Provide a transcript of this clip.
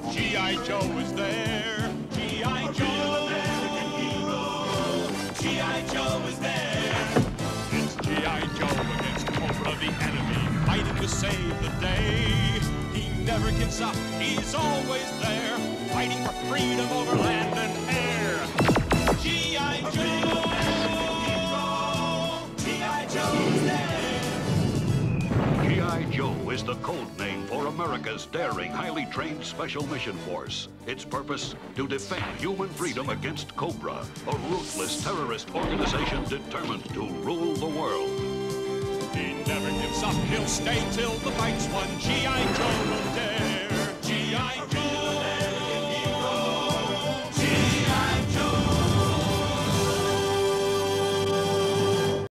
G.I. Joe is there. G.I. Joe, American hero. G.I. Joe is there. It's G.I. Joe against Cobra the enemy, fighting to save the day. He never gives up, he's always there, fighting for freedom over land and air. G.I. Joe, G.I. Joe is there. G.I. Joe is the code name for America's daring, highly trained Special Mission Force. Its purpose, to defend human freedom against Cobra, a ruthless terrorist organization determined to rule the world. He never gives up, he'll stay till the fight's won. G.I. Joe will dare.